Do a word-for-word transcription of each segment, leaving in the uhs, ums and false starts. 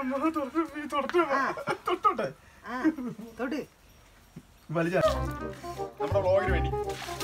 നമ്മുടെ വ്ളോഗിന് വേണ്ടി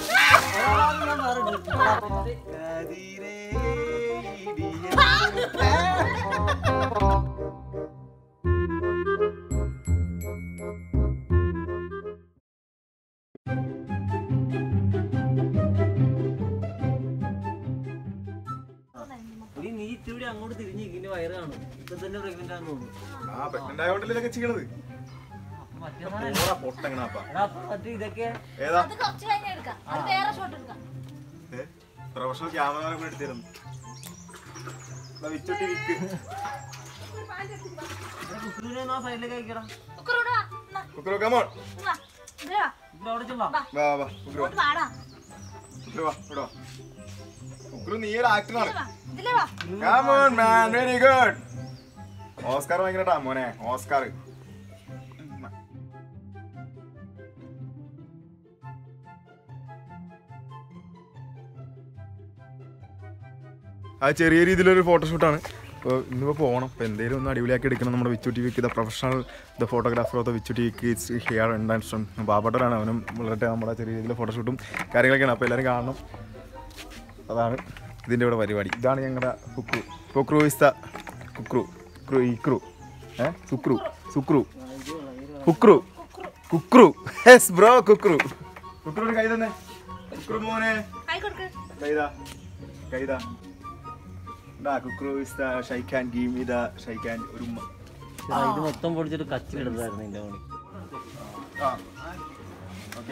അങ്ങോട്ട് തിരിഞ്ഞിരിക്കുന്ന വയറ് കാണും. ഇപ്പൊ തന്നെ പ്രഗ്നന്റ് ആണെന്ന് തോന്നുന്നു. ആ പ്രഗ്നന്റ് ആയതുകൊണ്ടല്ലേ ഇതൊക്കെ ചെയ്യണത്. പ്രൊഫഷണൽ ക്യാമറ എടുത്തിരുന്നു. നീ ഒരു ആക്ടറാണ്. Very good. ഓസ്കാർ ഭയങ്കരട്ടാ മോനെ. ഓസ്കാർ അത് ചെറിയ രീതിയിലൊരു ഫോട്ടോഷൂട്ടാണ്. ഇപ്പോൾ ഇന്നിപ്പോൾ പോകണം. അപ്പോൾ എന്തെങ്കിലും ഒന്ന് അടിപൊളിയാക്കി എടുക്കണം. നമ്മുടെ വിച്ചു ടി വിക്ക് the professional the photographer of the Vichu ടി വിക്ക് it's here and and from ബാബട്ടനാണ്. അവനും വളരെ നമ്മുടെ ചെറിയ രീതിയിൽ ഫോട്ടോഷൂട്ടും കാര്യങ്ങളൊക്കെയാണ്. അപ്പോൾ എല്ലാവരും കാണണം. അതാണ് ഇതിൻ്റെ ഇവിടെ പരിപാടി. ഇതാണ് ഞങ്ങളുടെ കുക്രു. കുക്രു ഇസ് ദ കുക്രു കുക്രു ഇക്രു ഏ സുക്രു സുക്രു കുക്രു കുക്രു യെസ് ബ്രോ കുക്രു. കുക്രു കൈ തന്നെ. കുക്രു മോനെ കൈതാ കൈതാ. Kukru is the shake and give me the shake and ഒരു ഉമ്മ. ഇത് മൊത്തം പൊടിച്ചിട്ട് കച്ചി കിടന്നായിരുന്നു ഇതിന്റെ മണി. ആ ഓക്കെ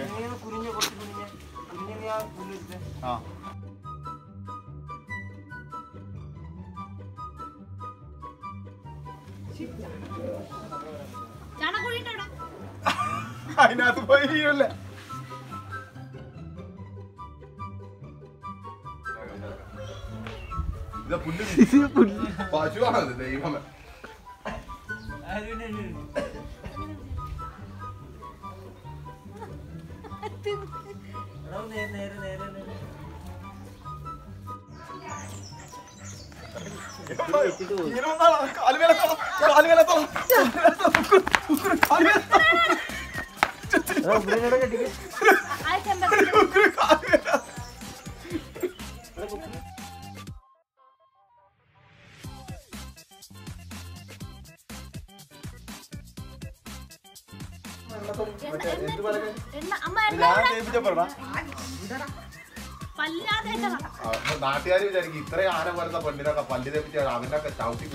ആ അതിനകത്ത് പോയില്ലേ. പശുവാണത് ദൈവമേ. നാട്ടുകാർ വിചാരിക്കും ഇത്രയും ആന വരുന്ന പെണ്ണിനൊക്കെ പല്ലി തെപ്പിച്ച് അവന്റെ ഒക്കെ ചവിട്ടി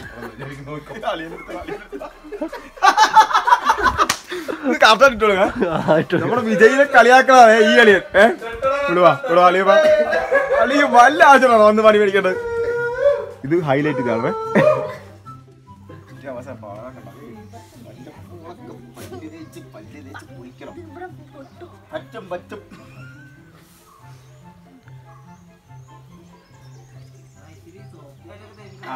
നമ്മുടെ വിജയിനെ കളിയാക്കണേ ഈ അളിയൻ. ഏഹ് വിടുവാ വിടുവാ അളിയ അളിയ വല്ല ആവശ്യമാണോ വന്ന് പണി മേടിക്കേണ്ടത്. ഇത് ഹൈലൈറ്റ് ഇതാണ്. പറ്റും പറ്റും. ആ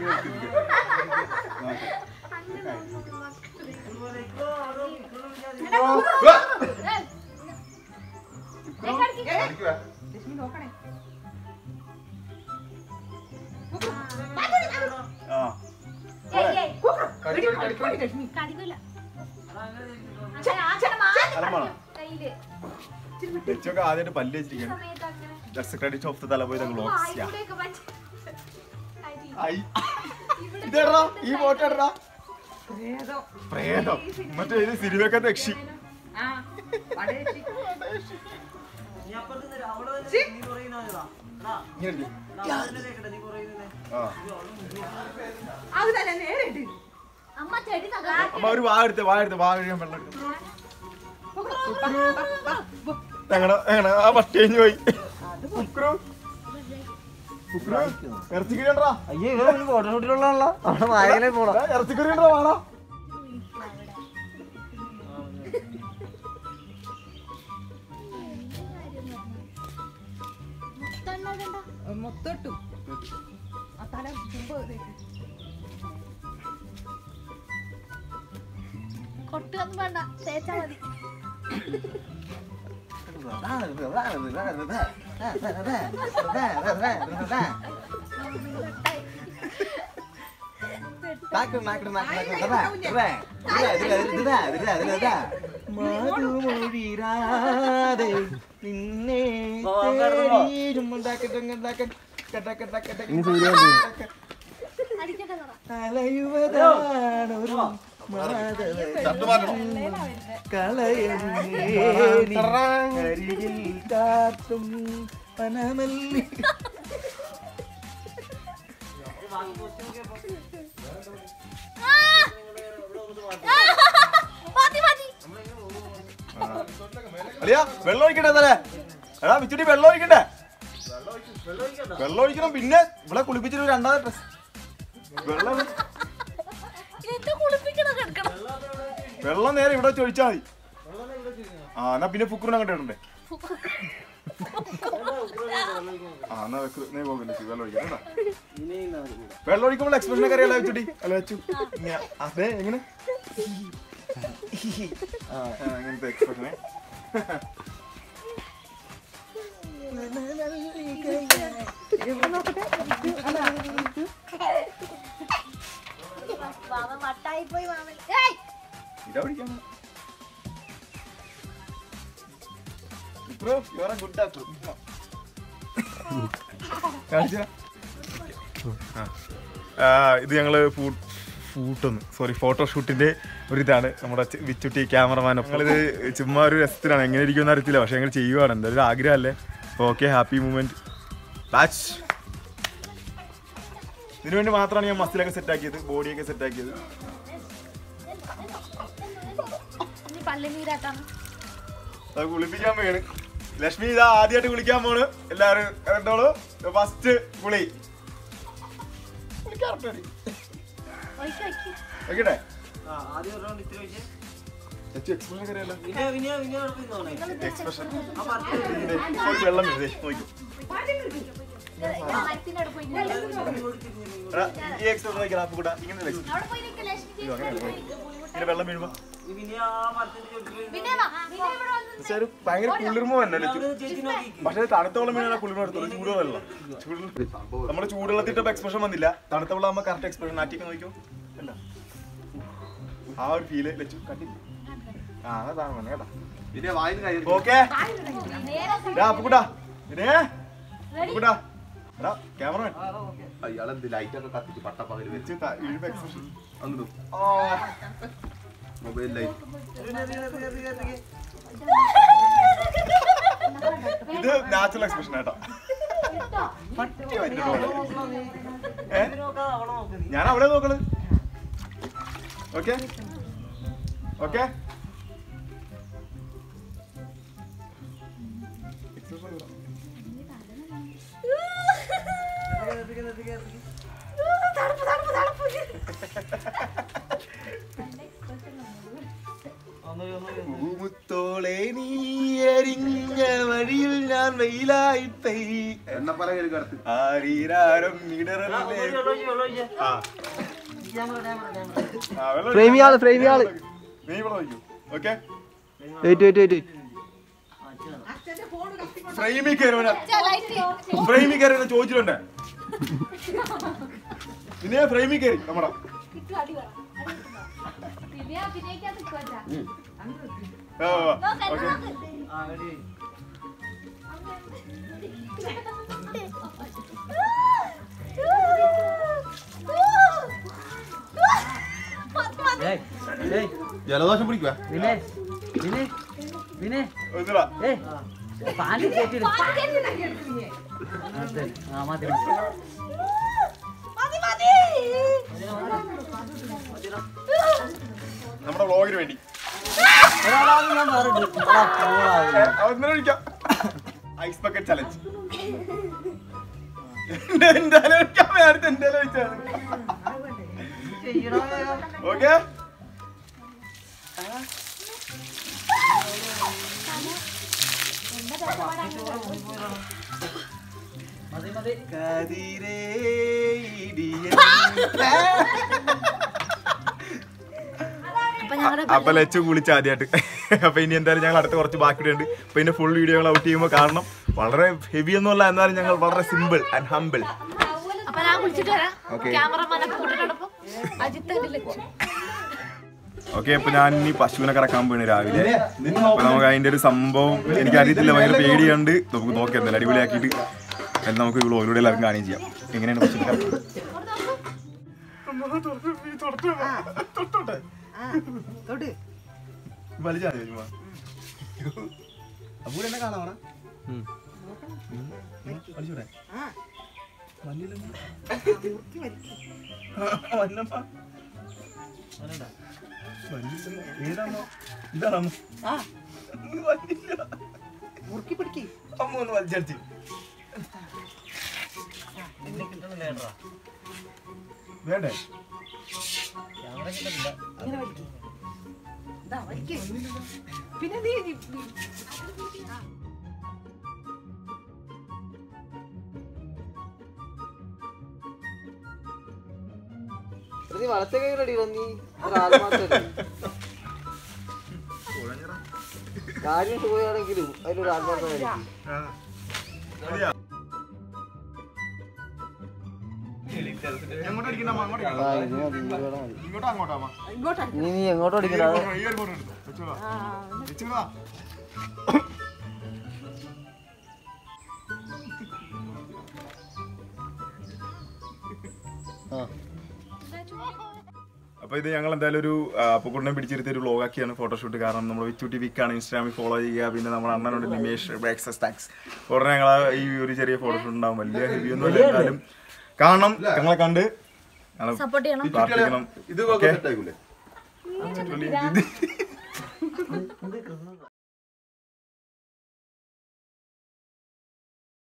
ആദ്യമായിട്ട് പല്ല് വെച്ചിരിക്കണം. ക്രെഡിറ്റ് ഓഫ് ദ തലപോയി ഇതെടാ ഈ ഫോട്ടോ എടാ പ്രേതം മറ്റേ ഇത് സിനിമക്കത്തെ യക്ഷി. അമ്മ ഒരു വാ എടുത്ത് വാ എടുത്ത് വാ കഴിയാൻ വെള്ളം എടുത്തു. ഞങ്ങടെ ഞങ്ങടെ ആ പട്ടി കഴിഞ്ഞു പോയി. ഇറച്ചിക്കറി ഉണ്ടോ? അയ്യോ ഫോട്ടോഷൂട്ടിലുള്ളതാണല്ലോ. അവിടെ വായകലേ പോണോ? ഇറച്ചിക്കറി ഉണ്ടോ? വേണോ? മൊത്തോട്ടു കൊട്ടൊന്നും വേണ്ട, തേച്ചാ മതി. പനമല്ലി അളിയാ വെള്ളം ഒഴിക്കട്ടെ തലേ എടാ വിച്ചുട്ടി വെള്ളം ഒഴിക്കട്ടെ വെള്ളം ഒഴിക്കണം പിന്നെ ഇവിടെ കുളിപ്പിച്ചിട്ട് രണ്ടാമത്തെ ഡ്രസ് വെള്ളം വെള്ളം നേരെ ഇവിടെ വെച്ച് ഒഴിച്ചാൽ മതി. ആ എന്നാ പിന്നെ ഫുക്രൂനെ അങ്ങോട്ട് ഇടണ്ടേ? ആ എന്നാ നീ പോകില്ല വെള്ളം ഒഴിക്കാം. വെള്ളം ഒഴിക്കുമ്പോൾ എക്സ്പ്രഷൻ ഒക്കെ അറിയാലോ വെച്ചുട്ടി അല്ല വെച്ചു അതെ എങ്ങനെ അങ്ങനത്തെ എക്സ്പ്രഷനെ ഇതാ പിടിക്കാൻ ഗുഡ് ആക്ടർ. ഇത് ഞങ്ങള് ഫൂട്ടൊന്ന് സോറി ഫോട്ടോഷൂട്ടിന്റെ ഒരു ഇതാണ് നമ്മുടെ വിച്ചുട്ടി ക്യാമറമാൻ. ഞങ്ങളിത് ചുമ്മാ ഒരു രസത്തിലാണ്, എങ്ങനെ ഇരിക്കുമെന്ന് അറിയത്തില്ല, പക്ഷെ ഞങ്ങൾ ചെയ്യുവാണ്. എന്തായാലും ആഗ്രഹമല്ലേ. Okay, happy moment batch. ഇതിനു വേണ്ടി മാത്രമാണ് ഞാൻ മസിലൊക്കെ സെറ്റ് ആക്കിയത്, ബോഡിയൊക്കെ സെറ്റ് ആക്കിയത്. അത് കുളിപ്പിക്കാൻ പോയാണ് ലക്ഷ്മി. ഇതാ ആദ്യമായിട്ട് കുളിക്കാൻ പോണ്. എല്ലാവരും കണ്ടോളൂ. ഫസ്റ്റ് കുളി വെക്കട്ടെ. വെള്ളം വെള്ളം വീഴുമ്പോ ഭയങ്കര കുളിർമ തന്നെ. പക്ഷെ തണുത്ത വെള്ളം വീണാൽ കുളിർമ എടുത്തോളൂ. ചൂട് വെള്ളം ചൂട് നമ്മുടെ ചൂടുവെള്ളത്തിട്ട് എക്സ്പ്രഷൻ വന്നില്ല. തണുത്ത വെള്ളം ആകുമ്പോൾ കറക്റ്റ് എക്സ്പ്രഷൻ ആറ്റിക്ക് നോക്കിയോ അല്ല ആ ഒരു ഫീല് വെച്ചു കട്ടി. ആ അതാണ് കേട്ടാ. ഓക്കെ അപ്പുകൂട്ടാ പിന്നെ അപ്പുകൂട്ടാ എടാ ക്യാമറ അയാളെന്ത് ലൈറ്റൊക്കെ കത്തിച്ച് പട്ടപ്പകല് വെച്ച് എക്സ്പ്രഷൻ മൊബൈൽ ലൈറ്റ്. ഇത് നാച്ചുറൽ എക്സ്പ്രഷൻ കേട്ടോ. ഞാൻ അവിടെ നോക്കണ്. ഓക്കെ ഓക്കെ പൂമുത്തോളെ നീ എരിഞ്ഞ വഴിയിൽ ഞാൻ വെയിലായിട്ടേ എണ്ണ പറയരുത് കടത്ത് ആരീരാരം ഇടറല്ലേ. ഫ്രെയിമിയാള് ഫ്രെയിമിയാള് നീ ഇവിടെ നോക്കൂ. ഓക്കെ വെയിറ്റ് വെയിറ്റ് വെയിറ്റ് ഫ്രെയിമിൽ കയറുവന ഫ്രെയിമിൽ കയറി ചോദിച്ചിട്ടുണ്ട്. പിന്നെ ഫ്രെയിമിൽ കയറി നമ്മടെ ജലദോഷം പിടിക്കുക. നമ്മുടെ വ്ളോഗിന് വേണ്ടി ഐസ് ബക്കറ്റ് ചലഞ്ച്. ഓക്കെ അപ്പൊ ലച്ചു കുളിച്ച് ആദ്യമായിട്ട്. അപ്പൊ ഇനി എന്തായാലും ഞങ്ങൾ അടുത്ത കുറച്ച് ബാക്കിയുണ്ട്. അപ്പൊ ഇതിന്റെ ഫുൾ വീഡിയോ ഔട്ട് ചെയ്യുമ്പോൾ കാരണം വളരെ ഹെവി ഒന്നുമല്ല, എന്നാലും ഞങ്ങൾ വളരെ സിമ്പിൾ ആൻഡ് ഹംബിൾ. അജിത്ത് ലക്ഷ്യം. ഓക്കെ, അപ്പൊ ഞാൻ ഇനി പശുവിനെ കറക്കാൻ പോണ് രാവിലെ. അപ്പൊ നമുക്ക് അതിന്റെ ഒരു സംഭവം എനിക്ക് അറിയത്തില്ല, ഭയങ്കര പേടിയുണ്ട്. നമുക്ക് നോക്കാം എന്തായാലും അടിപൊളിയാക്കിയിട്ട് എന്ന് നമുക്ക് വ്ളോഗിലൂടെ എല്ലാവരും കാണുകയും ചെയ്യാം എങ്ങനെയാണ് പശുവിനെ കറക്കുന്നത്. ഏതാണോ ഇതാണോ അമ്മ ഒന്ന് വലിച്ചടിച്ച് വേണ്ടേ? പിന്നെ നീ വളർത്ത കൈ റെഡി നീ കാര്യം പോയാണെങ്കിലും അതിലൊരു ആത്മാർത്ഥം. നീ നീ എങ്ങോട്ടോ അടിക്കണ അപ്പോൾ ഇത് ഞങ്ങൾ എന്തായാലും ഒരു അപ്പുക്കുട്ടനെ പിടിച്ചിരുത്തി ഒരു വ്ളോഗാക്കിയാണ് ഫോട്ടോഷൂട്ട്. കാരണം നമ്മൾ വിച്ചു ടി വിക്കാണ് ഇൻസ്റ്റാഗ്രാമിൽ ഫോളോ ചെയ്യുക. പിന്നെ നമ്മുടെ അണ്ണനുണ്ട് നിമേഷ് ബ്രേക്സ് ടാക്സ്. ഉടനെ ഞങ്ങൾ ഈ ഒരു ചെറിയ ഫോട്ടോഷൂട്ട് ഉണ്ടാവും. വലിയ ഹെവി ഒന്നും ഇല്ല, എന്നാലും കാണണം. ഞങ്ങളെ കണ്ട് സപ്പോർട്ട് ചെയ്യണം, പ്രാർത്ഥിക്കണം. ഇത് സെറ്റ് ആയിക്കൂലേ?